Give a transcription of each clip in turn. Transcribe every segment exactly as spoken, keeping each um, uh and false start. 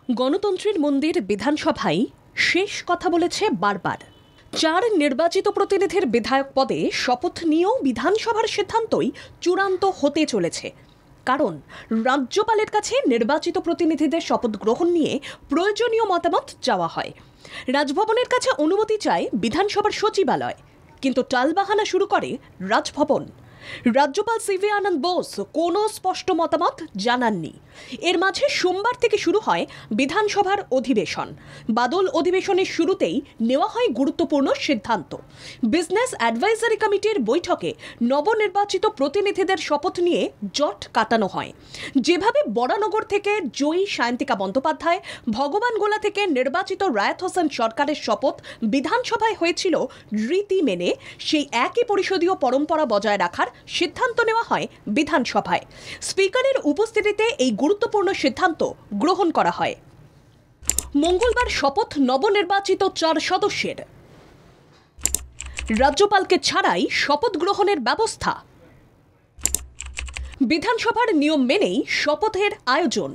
গণতন্ত্রের মন্দির বিধানসভায় শেষ কথা বলেছে বারবার। চার নির্বাচিত প্রতিনিধির বিধায়ক পদে শপথ নিয়েও বিধানসভার সিদ্ধান্তই চূড়ান্ত হতে চলেছে। কারণ রাজ্যপালের কাছে নির্বাচিত প্রতিনিধিদের শপথ গ্রহণ নিয়ে প্রয়োজনীয় মতামত চাওয়া হয়। রাজভবনের কাছে অনুমতি চায় বিধানসভার সচিবালয়, কিন্তু টালবাহানা শুরু করে রাজভবন। রাজ্যপাল সিভি আনন্দ বোস কোনো স্পষ্ট মতামত জানাননি। এর মাঝে সোমবার থেকে শুরু হয় বিধানসভার অধিবেশন। বাদল অধিবেশনের শুরুতেই নেওয়া হয় গুরুত্বপূর্ণ সিদ্ধান্ত। বিজনেস অ্যাডভাইজারি কমিটির বৈঠকে নবনির্বাচিত প্রতিনিধিদের শপথ নিয়ে জট কাটানো হয়। যেভাবে বরানগর থেকে জয়ী সায়ন্তিকা বন্দ্যোপাধ্যায়, ভগবানগোলা থেকে নির্বাচিত রায়াত হোসেন সরকারের শপথ বিধানসভায় হয়েছিল রীতি মেনে, সেই একই পরিষদীয় পরম্পরা বজায় রাখার সিদ্ধান্ত নেওয়া হয় বিধানসভায়। স্পিকারের উপস্থিতিতে এই গুরুত্বপূর্ণ সিদ্ধান্ত গ্রহণ করা হয়। মঙ্গলবার শপথ নবনির্বাচিত চার সদস্যের। রাজ্যপালকে ছাড়াই শপথ গ্রহণের ব্যবস্থা। বিধানসভার নিয়ম মেনেই শপথের আয়োজন।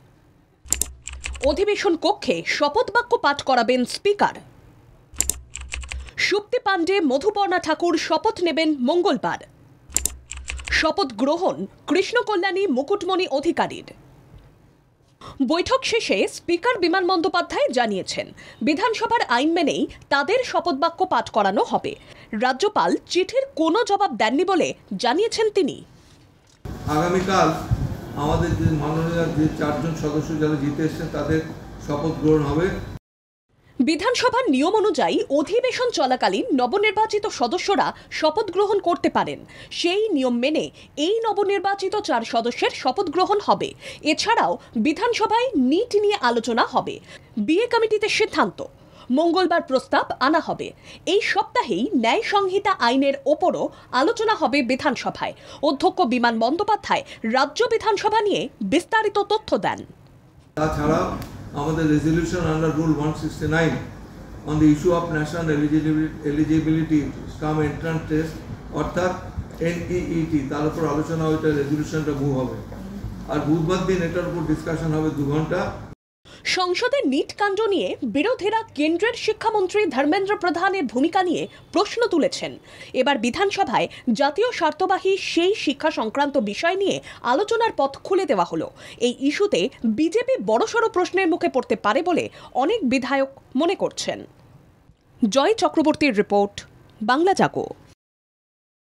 অধিবেশন কক্ষে শপথ বাক্য পাঠ করাবেন স্পিকার। সুপ্তি পাণ্ডে, মধুপর্ণা ঠাকুর শপথ নেবেন মঙ্গলবার। শপথ গ্রহণ কৃষ্ণ কল্যাণী, মুকুটমণি অধিকারীর। বৈঠক শেষে স্পিকার বিমান বন্দ্যোপাধ্যায় জানিয়েছেন, বিধানসভার আইন মেনেই তাদের শপথ বাক্য পাঠ করানো হবে। রাজ্যপাল চিঠির কোনো জবাব দেননি বলে জানিয়েছেন তিনি। আগামীকাল আমাদের যে মাননীয় যে চারজন সদস্য যারা জিতে এসেছেন তাদের শপথ গ্রহণ হবে। বিধানসভার নিয়ম অনুযায়ী অধিবেশন চলাকালীন নবনির্বাচিত সদস্যরা শপথ গ্রহণ করতে পারেন। সেই নিয়ম মেনে এই নবনির্বাচিত চার সদস্যের শপথ গ্রহণ হবে। এছাড়াও বিধানসভায় নিট নিয়ে আলোচনা হবে। বিএ কমিটিতে সিদ্ধান্ত। মঙ্গলবার প্রস্তাব আনা হবে। এই সপ্তাহেই ন্যায় সংহিতা আইনের ওপরও আলোচনা হবে বিধানসভায়। অধ্যক্ষ বিমান বন্দ্যোপাধ্যায় রাজ্য বিধানসভা নিয়ে বিস্তারিত তথ্য দেন। তাছাড়া আমাদের resolution under rule one sixty nine on the issue of national eligibility cum entrance test অর্থাৎ এনইইটি, তার উপর আলোচনা ওইটা রেজলিউশনটা মুভ হবে। আর বুধবার দিন এটার উপর ডিসকাশন হবে দু ঘন্টা। সংসদে নিট কাণ্ড নিয়ে বিরোধীরা কেন্দ্রের শিক্ষামন্ত্রী ধর্মেন্দ্র প্রধানের ভূমিকা নিয়ে প্রশ্ন তুলেছেন। এবার বিধানসভায় জাতীয় স্বার্থবাহী সেই শিক্ষা সংক্রান্ত বিষয় নিয়ে আলোচনার পথ খুলে দেওয়া হলো। এই ইস্যুতে বিজেপি বড়সড় প্রশ্নের মুখে পড়তে পারে বলে অনেক বিধায়ক মনে করছেন। জয় চক্রবর্তীর রিপোর্ট, বাংলা জাগো।